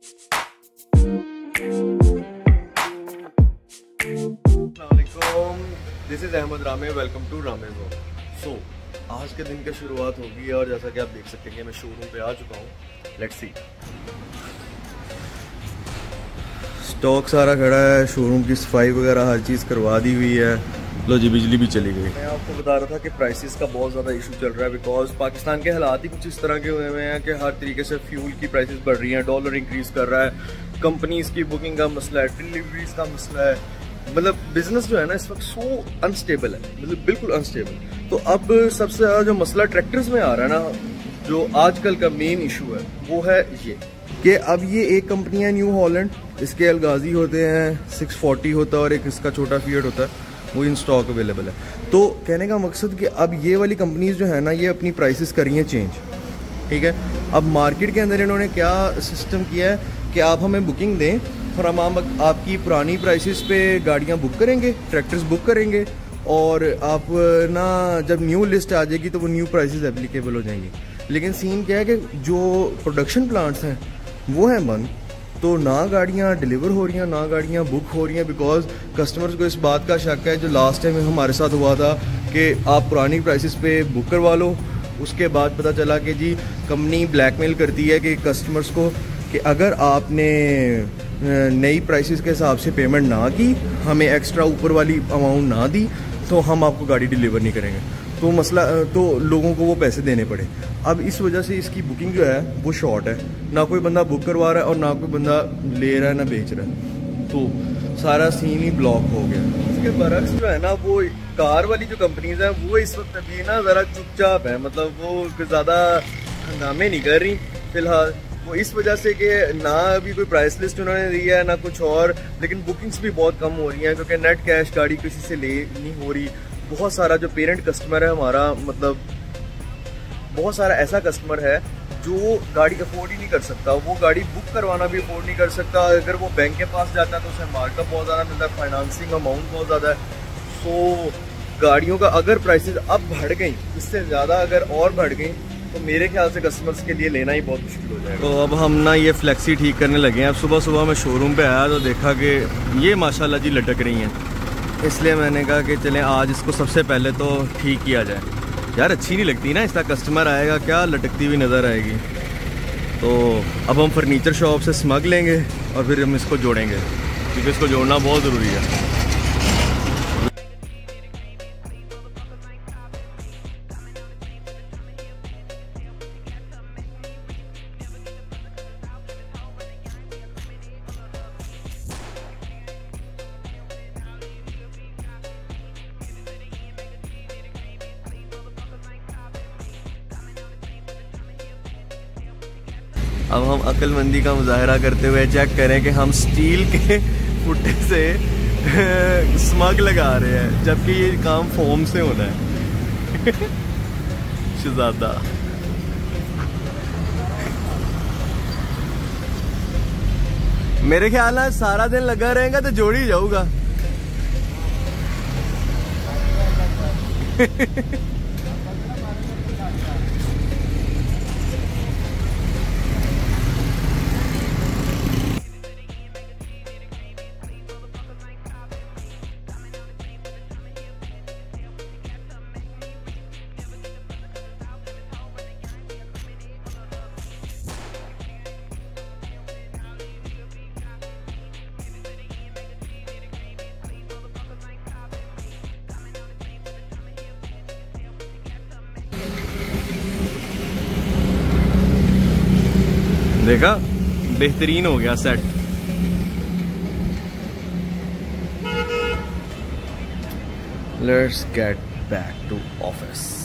This is Ahmad Rame, welcome to Rame zone. So आज के दिन की शुरुआत होगी और जैसा कि आप देख सकते हैं कि मैं शोरूम पे आ चुका हूँ। Let's see. स्टॉक सारा खड़ा है, शोरूम की सफाई वगैरह हर चीज़ करवा दी हुई है। लो जी, बिजली भी चली गई। मैं आपको बता रहा था कि प्राइसेस का बहुत ज़्यादा इशू चल रहा है, बिकॉज पाकिस्तान के हालात ही कुछ इस तरह के हुए हुए हैं कि हर तरीके से फ्यूल की प्राइसेस बढ़ रही हैं, डॉलर इंक्रीज़ कर रहा है, कंपनीज़ की बुकिंग का मसला है, डिलीवरीज का मसला है। मतलब बिजनेस जो है ना इस वक्त सो अनस्टेबल है, मतलब बिल्कुल अनस्टेबल। तो अब सबसे ज़्यादा जो मसला ट्रैक्टर्स में आ रहा है ना, जो आजकल का मेन इशू है वो है ये कि अब ये एक कंपनी है न्यू हॉलैंड, इसके अलगाजी होते हैं, 640 होता है और एक इसका छोटा फिएट होता है, वो इन स्टॉक अवेलेबल है। तो कहने का मकसद कि अब ये वाली कंपनीज जो है ना ये अपनी प्राइसेस कर रही हैं चेंज, ठीक है। अब मार्केट के अंदर इन्होंने क्या सिस्टम किया है कि आप हमें बुकिंग दें और हम आपकी पुरानी प्राइसेस पे गाड़ियाँ बुक करेंगे, ट्रैक्टर्स बुक करेंगे, और आप ना जब न्यू लिस्ट आ जाएगी तो वो न्यू प्राइसेस एप्लीकेबल हो जाएंगी। लेकिन सीन क्या है कि जो प्रोडक्शन प्लांट्स हैं वो हैं बंद, तो ना गाड़ियाँ डिलीवर हो रही हैं ना गाड़ियाँ बुक हो रही हैं, बिकॉज कस्टमर्स को इस बात का शक है जो लास्ट टाइम हमारे साथ हुआ था कि आप पुरानी प्राइसेस पे बुक करवा लो, उसके बाद पता चला कि जी कंपनी ब्लैकमेल करती है कि कस्टमर्स को कि अगर आपने नई प्राइसेस के हिसाब से पेमेंट ना की, हमें एक्स्ट्रा ऊपर वाली अमाउंट ना दी, तो हम आपको गाड़ी डिलीवर नहीं करेंगे। तो मसला तो लोगों को वो पैसे देने पड़े। अब इस वजह से इसकी बुकिंग जो है वो शॉर्ट है, ना कोई बंदा बुक करवा रहा है और ना कोई बंदा ले रहा है ना बेच रहा है, तो सारा सीन ही ब्लॉक हो गया। इसके बरक्स जो है ना वो कार वाली जो कंपनीज हैं वो इस वक्त अभी ना ज़रा चुपचाप है, मतलब वो ज़्यादा हंगामे नहीं कर रही फिलहाल। वो इस वजह से कि ना अभी कोई प्राइस लिस्ट उन्होंने दी है ना कुछ और, लेकिन बुकिंग्स भी बहुत कम हो रही हैं क्योंकि नेट कैश गाड़ी किसी से ले नहीं हो रही। बहुत सारा जो पेरेंट कस्टमर है हमारा, मतलब बहुत सारा ऐसा कस्टमर है जो गाड़ी अफोर्ड ही नहीं कर सकता, वो गाड़ी बुक करवाना भी अफोर्ड नहीं कर सकता। अगर वो बैंक के पास जाता है तो उसे मार्कअप बहुत ज़्यादा मिलता है, फाइनेंसिंग अमाउंट बहुत ज़्यादा है। तो गाड़ियों का अगर प्राइसेस अब बढ़ गई, इससे ज़्यादा अगर और बढ़ गई, तो मेरे ख्याल से कस्टमर्स के लिए लेना ही बहुत मुश्किल हो जाएगा। तो अब हम ना ये फ्लेक्सी ठीक करने लगे हैं। अब सुबह सुबह मैं शोरूम पे आया तो देखा कि ये माशाल्लाह जी लटक रही हैं, इसलिए मैंने कहा कि चलें आज इसको सबसे पहले तो ठीक किया जाए। यार अच्छी नहीं लगती ना, इसका कस्टमर आएगा क्या लटकती हुई नज़र आएगी। तो अब हम फर्नीचर शॉप से स्मग लेंगे और फिर हम इसको जोड़ेंगे, क्योंकि इसको जोड़ना बहुत ज़रूरी है। अब हम अक्लमंदी का मुजाहरा करते हुए चेक करें कि हम स्टील के फुट्टे से स्मग लगा रहे हैं, जबकि ये काम फोम से होना है। शहजादा मेरे ख्याल में सारा दिन लगा रहेगा तो जोड़ ही जाऊगा। देखा, बेहतरीन हो गया set. Let's get back to office.